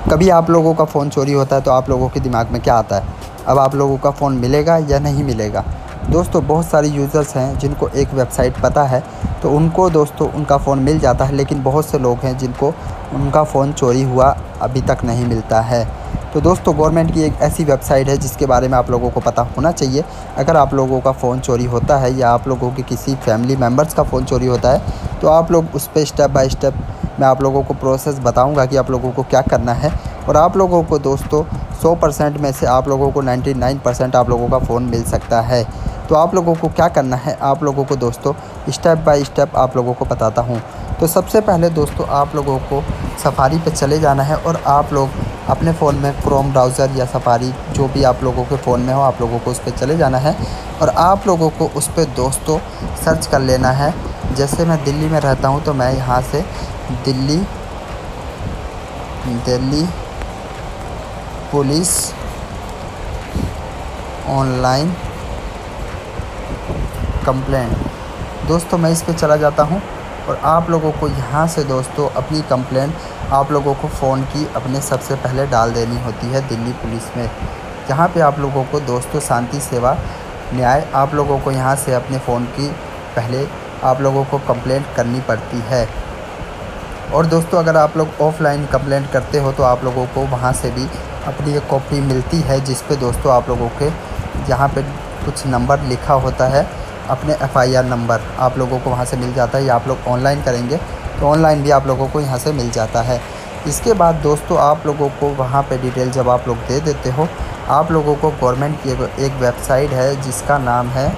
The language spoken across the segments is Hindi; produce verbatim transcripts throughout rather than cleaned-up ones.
कभी आप लोगों का फ़ोन चोरी होता है तो आप लोगों के दिमाग में क्या आता है, अब आप लोगों का फ़ोन मिलेगा या नहीं मिलेगा। दोस्तों बहुत सारे यूज़र्स हैं जिनको एक वेबसाइट पता है तो उनको दोस्तों उनका फ़ोन मिल जाता है, लेकिन बहुत से लोग हैं जिनको उनका फ़ोन चोरी हुआ अभी तक नहीं मिलता है। तो दोस्तों गवर्नमेंट की एक ऐसी वेबसाइट है जिसके बारे में आप लोगों को पता होना चाहिए। अगर आप लोगों का फ़ोन चोरी होता है या आप लोगों के किसी फैमिली मेम्बर्स का फ़ोन चोरी होता है तो आप लोग उस पर स्टेप बाय स्टेप मैं आप लोगों को प्रोसेस बताऊंगा कि आप लोगों को क्या करना है। और आप लोगों को दोस्तों सौ परसेंट में से आप लोगों को निन्यानवे परसेंट आप लोगों का फ़ोन मिल सकता है। तो आप लोगों को क्या करना है, आप लोगों को दोस्तों स्टेप बाय स्टेप आप लोगों को बताता हूँ। तो सबसे पहले दोस्तों आप लोगों को सफारी पे चले जाना है और आप लोग अपने फ़ोन में क्रोम ब्राउज़र या सफारी जो भी आप लोगों के फ़ोन में हो आप लोगों को उस पर चले जाना है और आप लोगों को उस पर दोस्तों सर्च कर लेना है। जैसे मैं दिल्ली में रहता हूँ तो मैं यहाँ से Delhi Delhi police online complaint दोस्तों मैं इस पे चला जाता हूँ और आप लोगों को यहाँ से दोस्तों अपनी कंप्लेंट आप लोगों को फ़ोन की अपने सबसे पहले डाल देनी होती है दिल्ली पुलिस में, जहाँ पे आप लोगों को दोस्तों शांति सेवा न्याय आप लोगों को यहाँ से अपने फ़ोन की पहले आप लोगों को कंप्लेंट करनी पड़ती है। और दोस्तों अगर आप लोग ऑफ़लाइन कंप्लेंट करते हो तो आप लोगों को वहाँ से भी अपनी एक कॉपी मिलती है जिस पे दोस्तों आप लोगों के जहाँ पे कुछ नंबर लिखा होता है अपने एफ आई आर नंबर आप लोगों को वहाँ से मिल जाता है, या आप लोग ऑनलाइन करेंगे तो ऑनलाइन भी आप लोगों को यहाँ से मिल जाता है। इसके बाद दोस्तों आप लोगों को वहाँ पे डिटेल जब आप लोग दे देते हो आप लोगों को गवर्नमेंट की एक वेबसाइट है जिसका नाम है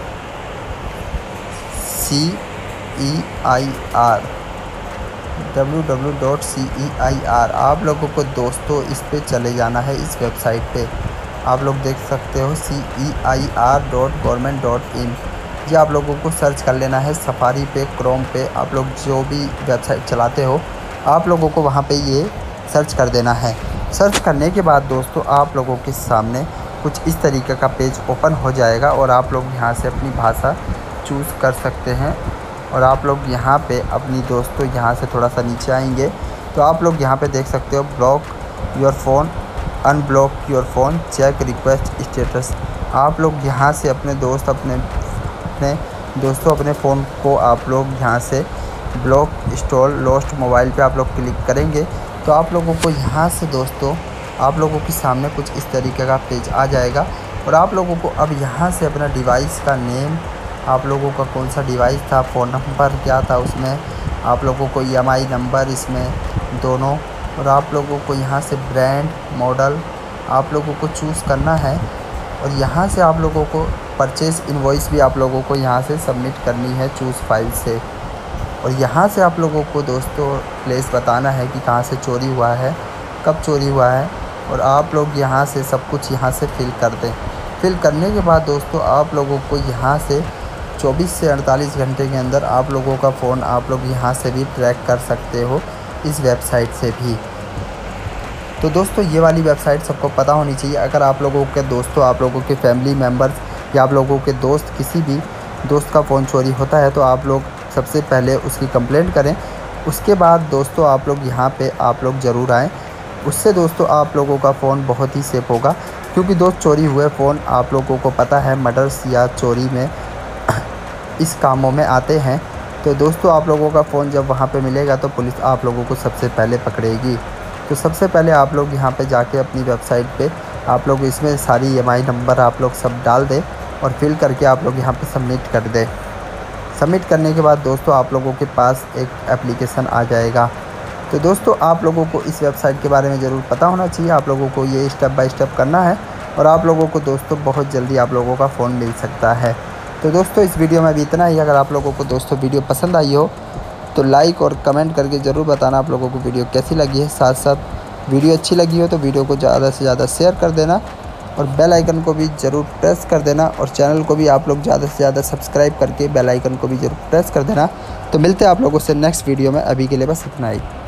C E I R W W W dot C E I R आप लोगों को दोस्तों इस पे चले जाना है। इस वेबसाइट पे आप लोग देख सकते हो C E I R dot government dot in, ये आप लोगों को सर्च कर लेना है सफारी पे क्रोम पे आप लोग जो भी वेबसाइट चलाते हो आप लोगों को वहाँ पे ये सर्च कर देना है। सर्च करने के बाद दोस्तों आप लोगों के सामने कुछ इस तरीके का पेज ओपन हो जाएगा और आप लोग यहाँ से अपनी भाषा चूज़ कर सकते हैं। और आप लोग यहाँ पे अपनी दोस्तों यहाँ से थोड़ा सा नीचे आएंगे तो आप लोग यहाँ पे देख सकते हो block your phone, unblock your phone, check request status. आप लोग यहाँ से अपने दोस्त अपने अपने दोस्तों अपने फ़ोन को आप लोग यहाँ से ब्लॉक इंस्टॉल लॉस्ट मोबाइल पे आप लोग क्लिक करेंगे तो आप लोगों को यहाँ से दोस्तों आप लोगों के सामने कुछ इस तरीके का पेज आ जाएगा। और आप लोगों को अब यहाँ से अपना डिवाइस का नेम, आप लोगों का कौन सा डिवाइस था, फ़ोन नंबर क्या था उसमें, आप लोगों को ई एम आई नंबर इसमें दोनों, और आप लोगों को यहाँ से ब्रांड मॉडल आप लोगों को चूज़ करना है। और यहाँ से आप लोगों को परचेज़ इनवॉइस भी आप लोगों को यहाँ से सबमिट करनी है चूज़ फाइल से। और यहाँ से आप लोगों को दोस्तों प्लेस बताना है कि कहाँ से चोरी हुआ है, कब चोरी हुआ है, और आप लोग यहाँ से सब कुछ यहाँ से फिल कर दें। फिल करने के बाद दोस्तों आप लोगों को यहाँ से चौबीस से अड़तालीस घंटे के अंदर आप लोगों का फ़ोन आप लोग यहाँ से भी ट्रैक कर सकते हो इस वेबसाइट से भी। तो दोस्तों ये वाली वेबसाइट सबको पता होनी चाहिए। अगर आप लोगों के दोस्तों आप लोगों के फैमिली मेम्बर्स या आप लोगों के दोस्त किसी भी दोस्त का फ़ोन चोरी होता है तो आप लोग सबसे पहले उसकी कंप्लेंट करें। उसके बाद दोस्तों आप लोग यहाँ पे आप लोग ज़रूर आएँ, उससे दोस्तों आप लोगों का फ़ोन बहुत ही सेफ़ होगा। क्योंकि दोस्त चोरी हुए फ़ोन आप लोगों को पता है मर्डर्स या चोरी में इस कामों में आते हैं। तो दोस्तों आप लोगों का फ़ोन जब वहाँ पे मिलेगा तो पुलिस आप लोगों को सबसे पहले पकड़ेगी। तो सबसे पहले आप लोग यहाँ पे जाके अपनी वेबसाइट पे आप लोग इसमें सारी ई एम आई नंबर आप लोग सब डाल दें और फिल करके आप लोग यहाँ पे सबमिट कर दें। सबमिट करने के बाद दोस्तों आप लोगों के पास एक एप्लीकेशन आ जाएगा। तो दोस्तों आप लोगों को इस वेबसाइट के बारे में ज़रूर पता होना चाहिए। आप लोगों को ये स्टेप बाय स्टेप करना है और आप लोगों को दोस्तों बहुत जल्दी आप लोगों का फ़ोन मिल सकता है। तो दोस्तों इस वीडियो में अभी इतना ही। अगर आप लोगों को दोस्तों वीडियो पसंद आई हो तो लाइक और कमेंट करके ज़रूर बताना आप लोगों को वीडियो कैसी लगी है। साथ साथ वीडियो अच्छी लगी हो तो वीडियो को ज़्यादा से ज़्यादा शेयर कर देना और बेल आइकन को भी ज़रूर प्रेस कर देना और चैनल को भी आप लोग ज़्यादा से ज़्यादा सब्सक्राइब करके बेल आइकन को भी ज़रूर प्रेस कर देना। तो मिलते हैं आप लोगों से नेक्स्ट वीडियो में। अभी के लिए बस इतना ही।